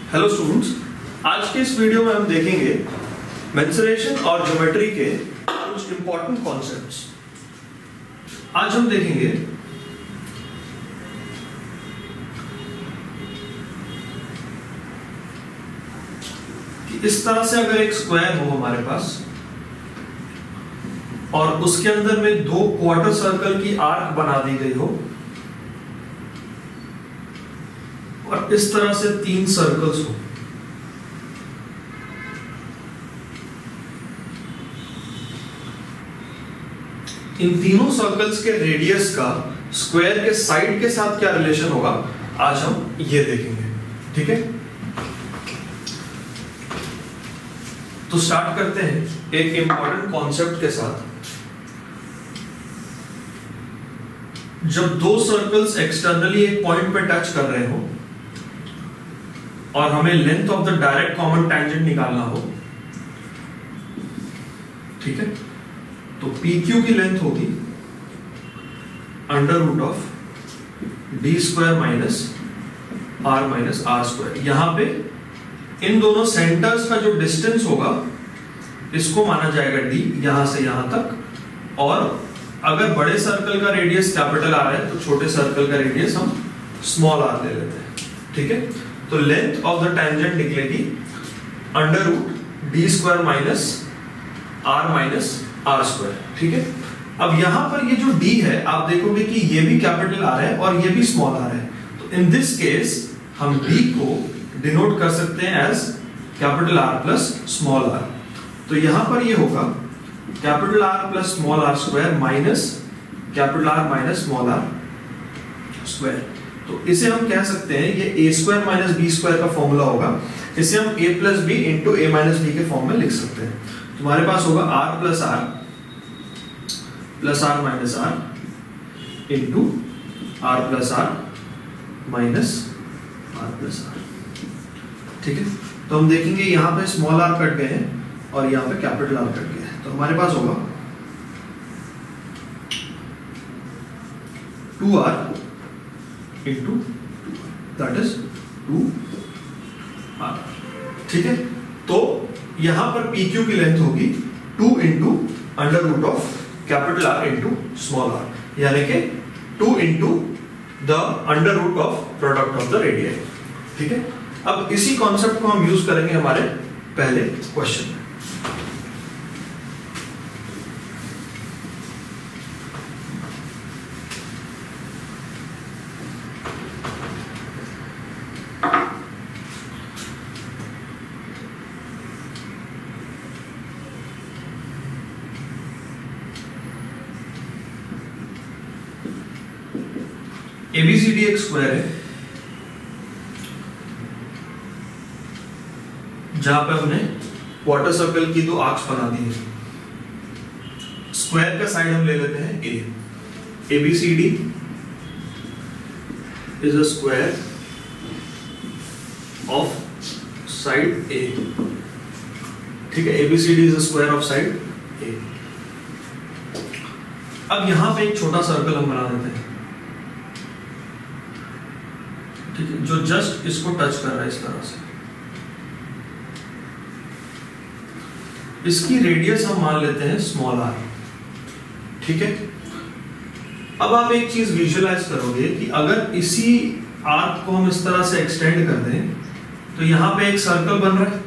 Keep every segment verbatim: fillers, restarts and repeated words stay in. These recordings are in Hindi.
हेलो स्टूडेंट्स, आज के इस वीडियो में हम देखेंगे मेंसुरेशन और ज्योमेट्री के कुछ इंपॉर्टेंट कॉन्सेप्ट्स। आज हम देखेंगे कि इस तरह से अगर एक स्क्वायर हो हमारे पास और उसके अंदर में दो क्वार्टर सर्कल की आर्क बना दी गई हो और इस तरह से तीन सर्कल्स हो, इन तीनों सर्कल्स के रेडियस का स्क्वायर के साइड के साथ क्या रिलेशन होगा, आज हम ये देखेंगे। ठीक है, तो स्टार्ट करते हैं एक इंपॉर्टेंट कॉन्सेप्ट के साथ। जब दो सर्कल्स एक्सटर्नली एक पॉइंट पे टच कर रहे हो और हमें length of the direct common tangent निकालना हो, ठीक है, तो पी क्यू की लेंथ होगी under root of D square minus R minus R square. यहां पे इन दोनों सेंटर्स का जो डिस्टेंस होगा इसको माना जाएगा डी, यहां से यहां तक। और अगर बड़े सर्कल का रेडियस कैपिटल आर है तो छोटे सर्कल का रेडियस हम स्मॉल आर ले लेते हैं। ठीक है, तो लेंथ ऑफ द टेंजेंट निकलेगी under root D square minus R minus R square. ठीक है, अब यहां पर ये जो d है आप देखोगे कि ये भी कैपिटल आर है और ये भी स्मॉल आर है, तो इन दिस केस हम d को डिनोट कर सकते हैं as capital R plus small R. तो यहां पर ये होगा capital R plus small R square minus capital R minus small R square. तो इसे हम कह सकते हैं ये a square minus B square का फॉर्मूला होगा, इसे हम a plus B into A minus B के फॉर्म में लिख सकते हैं। तुम्हारे पास होगा r plus R plus R minus R into R plus R minus R plus R. ठीक है, तो हम देखेंगे यहां पे स्मॉल आर कट गए हैं और यहां पे कैपिटल आर कट गए हैं, तो हमारे पास होगा two R into that is two R. ठीक है, तो यहां पर पी क्यू की लेंथ होगी two into under root of capital R into small R, यानी कि two into the under root of product of the radius. ठीक है, अब इसी कॉन्सेप्ट को हम यूज करेंगे हमारे पहले क्वेश्चन में। एबीसीडी एक स्क्वायर है जहां पे हमने क्वार्टर सर्कल की दो आर्क्स बना दी है। स्क्वायर का साइड हम ले लेते हैं A. ABCD is a square of side A. ठीक है, ABCD is a square of side A. अब यहां पे एक छोटा सर्कल हम बना देते हैं, ठीक है, जो जस्ट इसको टच कर रहा है इस तरह से। इसकी रेडियस हम मान लेते हैं स्मॉल आर। ठीक है, अब आप एक चीज विजुअलाइज करोगे कि अगर इसी आर्क को हम इस तरह से एक्सटेंड कर दें तो यहां पे एक सर्कल बन रहा है।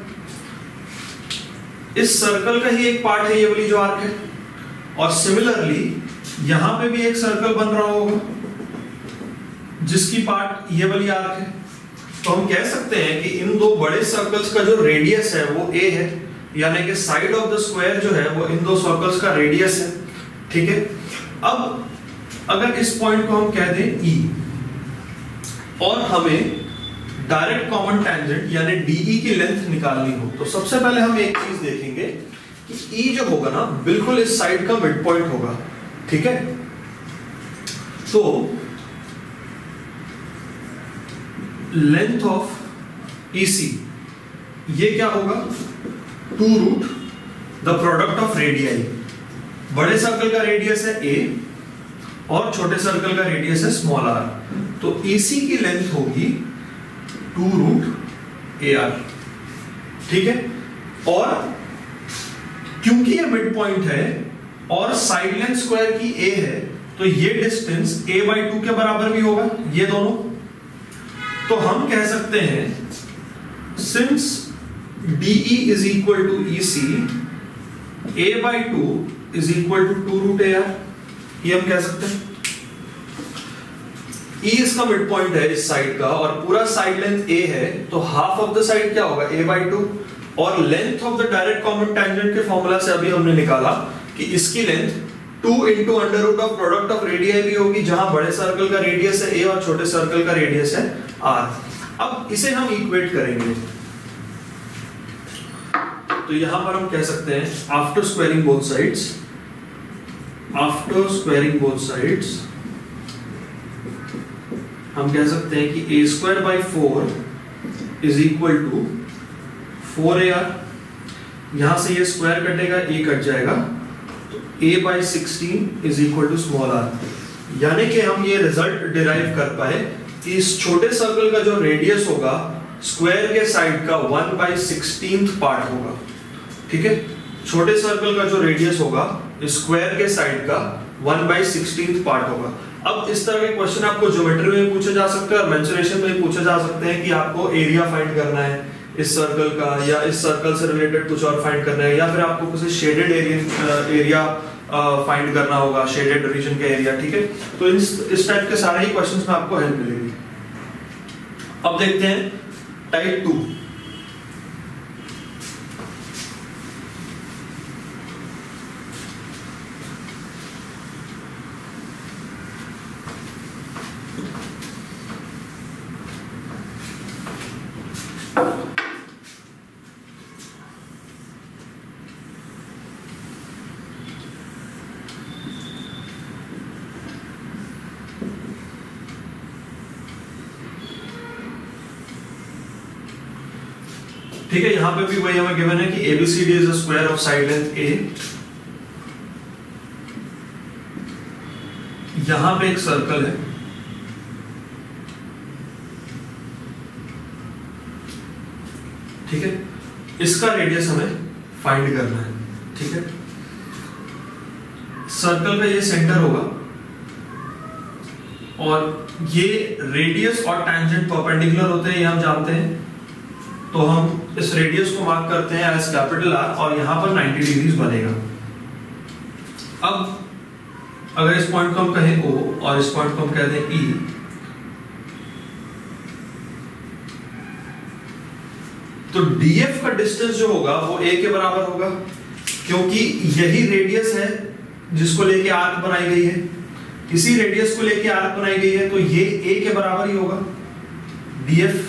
इस सर्कल का ही एक पार्ट है ये वाली जो आर्क है, और सिमिलरली यहां पे भी एक सर्कल बन रहा होगा जिसकी पार्ट ये वाली आर्क है। तो हम कह सकते हैं कि इन दो बड़े सर्कल्स का जो रेडियस है वो a है, यानी कि साइड ऑफ द स्क्वायर जो है वो इन दो सर्कल्स का रेडियस है। ठीक है, अब अगर इस पॉइंट को हम कह दें E और हमें डायरेक्ट कॉमन टेंजेंट यानी डीई की लेंथ निकालनी हो, तो सबसे पहले हम एक चीज देखेंगे कि E जो होगा ना बिल्कुल इस साइड का मिड पॉइंट होगा। ठीक है, तो लेंथ ऑफ ईसी ये क्या होगा, two root the product of radii. बड़े सर्कल का रेडियस है ए और छोटे सर्कल का रेडियस है स्मॉल आर, तो ईसी की लेंथ होगी टू रूट ए आर, ठीक है। और क्योंकि ये मिड पॉइंट है और साइड लेंथ स्क्वायर की ए है, तो ये डिस्टेंस ए बाई टू के बराबर भी होगा, ये दोनों। तो हम कह सकते हैं since DE is equal to E C, A by two is equal to two root A R, ये हम कह सकते हैं। ई इसका मिड पॉइंट है इस साइड का और पूरा साइड लेंथ ए है, तो हाफ ऑफ द साइड क्या होगा, ए बाई टू। और length of the direct common tangent के फॉर्मूला से अभी हमने निकाला कि इसकी length two into under root of product of radii भी होगी, जहां बड़े सर्कल का रेडियस है ए और छोटे सर्कल का रेडियस है आर। अब इसे हम इक्वेट करेंगे, तो यहां पर हम कह सकते हैं after squaring both sides, after squaring both sides हम कह सकते हैं कि A square by four is equal to four A R. यहां से ये स्क्वायर कटेगा, ए कट जाएगा, तो A by sixteen is equal to small R. यानी कि हम ये रिजल्ट डिराइव कर पाए कि इस छोटे सर्कल का जो रेडियस होगा स्क्वायर के साइड का वन बाई सिक्सटीन पार्ट होगा, ठीक है। छोटे सर्कल का जो रेडियस होगा स्क्वायर के साइड का वन बाई सिक्सटीन पार्ट होगा। अब इस तरह के क्वेश्चन आपको ज्योमेट्री में पूछे जा सकते हैं और मेंसुरेशन में पूछे जा सकते हैं कि आपको एरिया फाइंड करना है इस सर्कल का, या इस सर्कल से रिलेटेड कुछ और फाइंड करना है, या फिर आपको किसी शेडेड एरिया एरिया फाइंड करना होगा, शेडेड रीजन का एरिया, ठीक है। तो इस इस टाइप के सारे ही क्वेश्चंस में आपको हेल्प मिलेगी। अब देखते हैं टाइप टू। ठीक है, यहां पे भी वही हमें गिवन है कि ABCD is a square of side length A. यहां पे एक सर्कल है, ठीक है, इसका रेडियस हमें फाइंड करना है, ठीक है। सर्कल का ये सेंटर होगा और ये रेडियस और टैंजेंट परपेंडिकुलर होते हैं, ये हम जानते हैं। तो हम इस रेडियस को मार्क करते हैं एज कैपिटल आर और यहां पर नाइंटी डिग्रीज बनेगा। अब अगर इस पॉइंट को हम कहें ओ और इस पॉइंट को हम कहते हैं ई, तो डीएफ का डिस्टेंस जो होगा वो ए के बराबर होगा, क्योंकि यही रेडियस है जिसको लेके आर्क बनाई गई है। इसी रेडियस को लेके आर्क बनाई गई है, तो ये ए के बराबर ही होगा। DF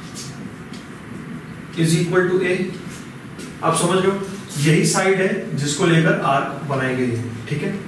is equal to A. आप समझ लो, यही साइड है जिसको लेकर आर्क बनाई गई है, ठीक है।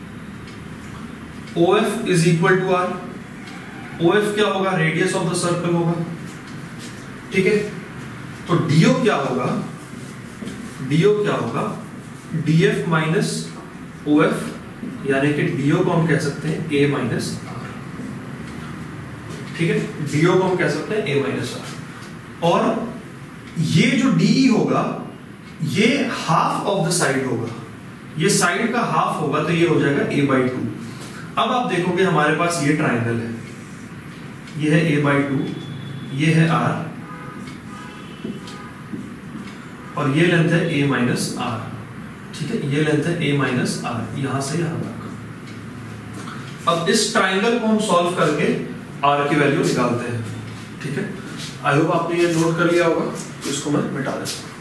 O F is equal to R. O F क्या होगा, रेडियस ऑफ द सर्कल होगा, ठीक है। तो डीओ क्या होगा, डीओ क्या होगा, डीएफ माइनस ओ एफ, यानी कि डीओ को हम कह सकते हैं ए माइनस आर, ठीक है। डीओ को हम कह सकते हैं ए माइनस आर। और ये जो डीई होगा ये हाफ ऑफ द साइड होगा, ये साइड का हाफ होगा, तो ये हो जाएगा ए बाई टू। अब आप देखोगे हमारे पास ये ट्राइंगल है, ये है ए बाई टू, ये है आर और ये लेंथ है ए माइनस आर, ठीक है। ये लेंथ है ए माइनस आर, यहां से यहां तक। अब इस ट्राइंगल को हम सॉल्व करके आर की वैल्यू निकालते हैं, ठीक है। आई होप आपने ये नोट कर लिया होगा, तो इसको मैं मिटा देता हूं।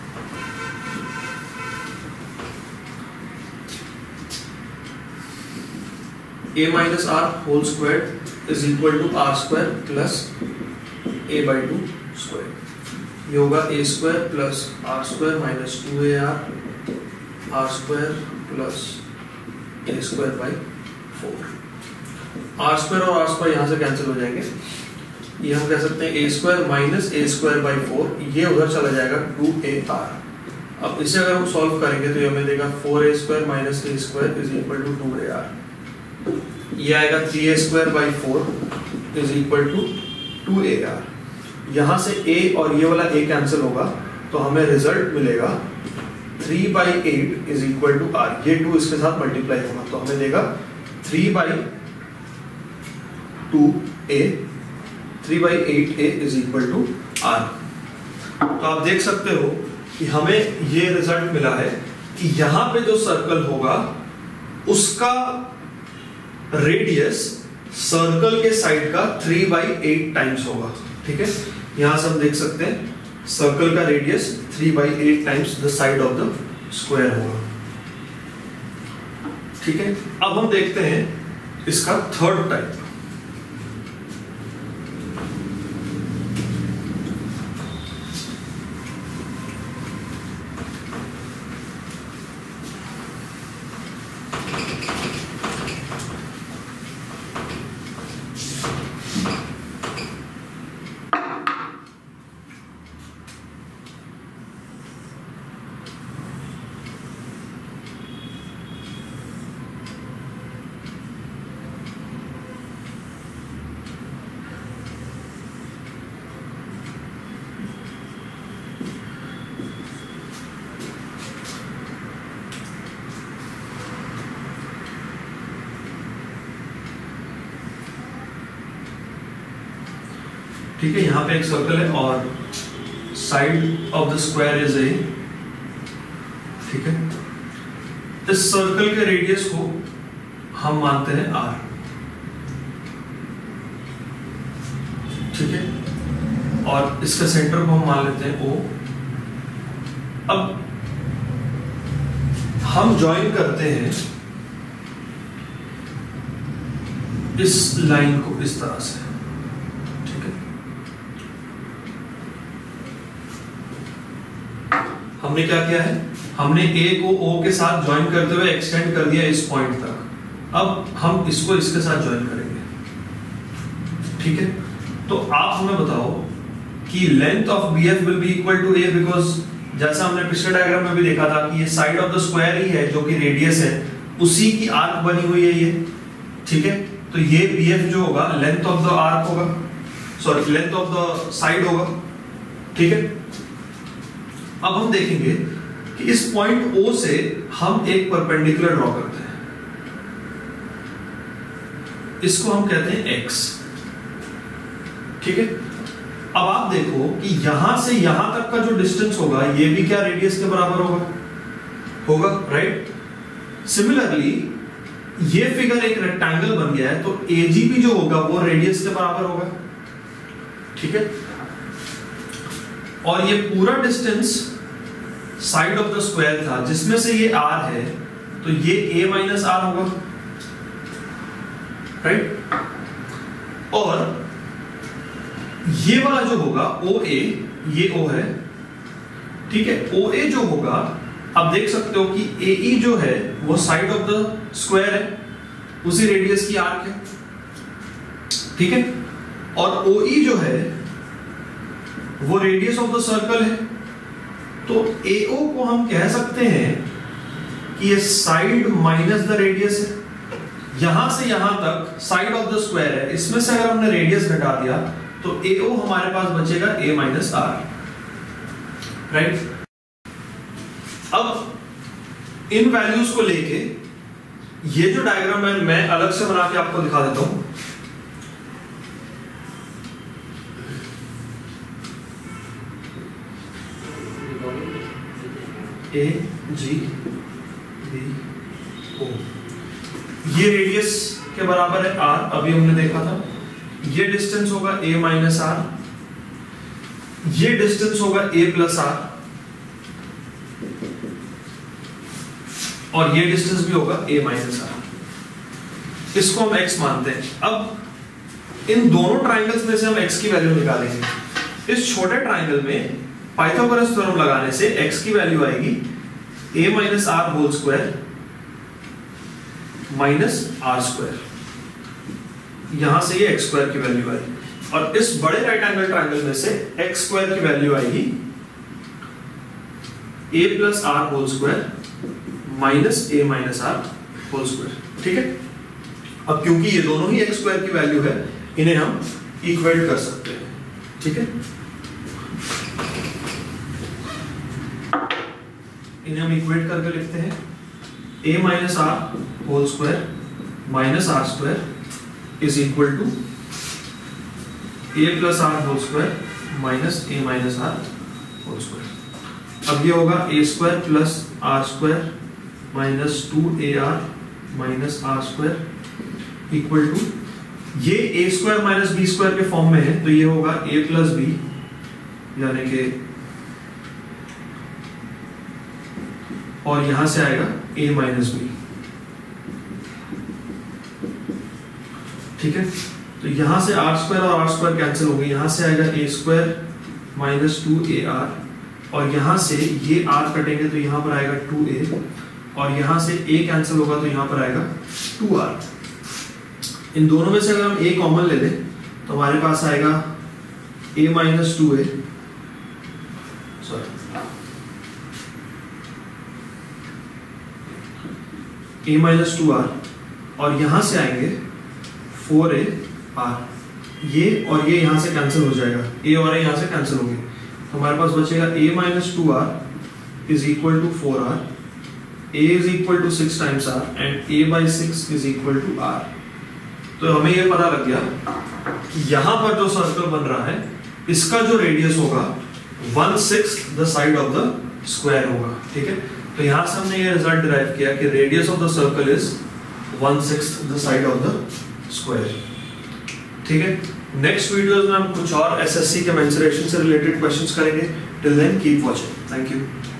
A minus R whole square is equal to R square plus A by two square. ये होगा A square plus R square minus two A R, R square plus A square by four. R square और आर स्क्वायर यहां से कैंसिल हो जाएंगे, ये हम कह सकते हैं A square minus A square by four, ये उधर चला जाएगा टू ए आर। अब इसे अगर हम सॉल्व करेंगे तो ये हमें देगा four A square minus A square is equal to two A R. ये आएगा three A square by four is equal to two A R. यहां से a और ये वाला a कैंसिल होगा, तो हमें रिजल्ट मिलेगा three by eight is equal to R. ये टू इसके साथ मल्टीप्लाई होगा तो हमें देगा three by two A, three by eight A is equal to R. तो आप देख सकते हो कि हमें ये रिजल्ट मिला है कि यहां पे जो सर्कल होगा उसका रेडियस सर्कल के साइड का थ्री बाई एट टाइम्स होगा। ठीक है, यहां से हम देख सकते हैं सर्कल का radius three by eight times the side of the square होगा। ठीक है, अब हम देखते हैं इसका थर्ड टाइप। ठीक है, यहां पे एक सर्कल है और side of the square is A. ठीक है, इस सर्कल के रेडियस को हम मानते हैं आर। ठीक है, और इसका सेंटर को हम मान लेते हैं ओ। अब हम ज्वाइन करते हैं इस लाइन को इस तरह से। हमने क्या किया है, हमने A को O के साथ ज्वाइन करते हुए एक्सटेंड कर दिया इस पॉइंट तक। अब हम इसको इसके साथ ज्वाइन करेंगे। ठीक है, तो आप हमें बताओ कि length of B F will be equal to A, because जैसा हमने पिछले डायग्राम में भी देखा था कि ये साइड ऑफ द स्क्वायर ही है जो कि रेडियस है, उसी की आर्क बनी हुई है ये। ठीक है, तो ये B F जो होगा लेंथ ऑफ द आर्क होगा, sorry length of the side होगा। ठीक है, अब हम देखेंगे कि इस पॉइंट O से हम एक परपेंडिकुलर ड्रॉ करते हैं, इसको हम कहते हैं X। ठीक है, अब आप देखो कि यहां से यहां तक का जो डिस्टेंस होगा ये भी क्या रेडियस के बराबर होगा, होगा राइट। सिमिलरली ये फिगर एक रेक्टेंगल बन गया है, तो A G भी जो होगा वो रेडियस के बराबर होगा। ठीक है, और ये पूरा distance side of the square था जिसमें से ये r है, तो ये a माइनस आर होगा राइट। और ये वाला जो होगा O A, ये O है। ठीक है, O A जो होगा आप देख सकते हो कि A E जो है वो साइड ऑफ द स्क्वायर है, उसी रेडियस की आर्क है। ठीक है, और O E जो है वो रेडियस ऑफ द सर्कल है। तो A O को हम कह सकते हैं कि ये साइड माइनस द रेडियस है। यहां से यहां तक साइड ऑफ द स्क्वायर है, इसमें से अगर हमने रेडियस घटा दिया तो A O हमारे पास बचेगा A माइनस आर राइट। अब इन वैल्यूज को लेके ये जो डायग्राम है मैं अलग से बना के आपको दिखा देता हूं। ए जी बी ओ, ये रेडियस के बराबर है आर, अभी हमने देखा था। ये डिस्टेंस होगा ए माइनस आर, ये डिस्टेंस होगा ए प्लस आर, और ये डिस्टेंस भी होगा ए माइनस आर। इसको हम x मानते हैं। अब इन दोनों ट्राइंगल्स में से हम x की वैल्यू निकालेंगे। इस छोटे ट्राइंगल में पाइथागोरस थ्योरम लगाने से x की वैल्यू आएगी a minus R whole square minus R square. यहां से ये x स्क्वायर की वैल्यू आएगी, और इस बड़े राइट एंगल ट्राइंगल में से x स्क्वायर की वैल्यू आएगी a plus R whole square minus a minus R whole square. ठीक है, अब क्योंकि ये दोनों ही x स्क्वायर की वैल्यू है, इन्हें हम इक्वेट कर सकते हैं। ठीक है, इन्हें हम इक्वेट करके लिखते हैं a minus R whole square minus R square is equal to a plus R whole square minus a minus R whole square. अब ये होगा a square plus R square minus two A R minus R square equal to, ये a square minus B square के फॉर्म में है तो ये होगा a प्लस बी, यानी कि और यहां से आएगा a माइनस बी। ठीक है, तो यहां से आर स्क्वायर और आर स्क्वायर कैंसिल हो गए, यहां से आएगा a square minus two A R, और यहां से ये r कटेंगे तो यहां पर आएगा टू ए, और यहां से a कैंसिल होगा तो यहां पर आएगा टू आर। इन दोनों में से अगर हम a कॉमन ले लें तो हमारे पास आएगा a minus two A, sorry a minus two R, और यहां से आएंगे फोर ए आर, ये और ये यहां से कैंसिल हो जाएगा, a और a यहां से कैंसिल हो गए, तो हमारे पास बचेगा a minus two R is equal to four R, a is equal to six times r and a by six is equal to r। तो हमें ये पता लग गया कि यहां पर जो सर्कल बन रहा है इसका जो रेडियस होगा one sixth the side of the square होगा। ठीक है, तो यहां से हमने ये रिजल्ट डिराइव किया कि radius of the circle is one sixth the side of the square. ठीक है, नेक्स्ट वीडियोस में हम कुछ और एसएससी के मेंसुरेशन से रिलेटेड क्वेश्चंस करेंगे। Till then keep watching, thank you.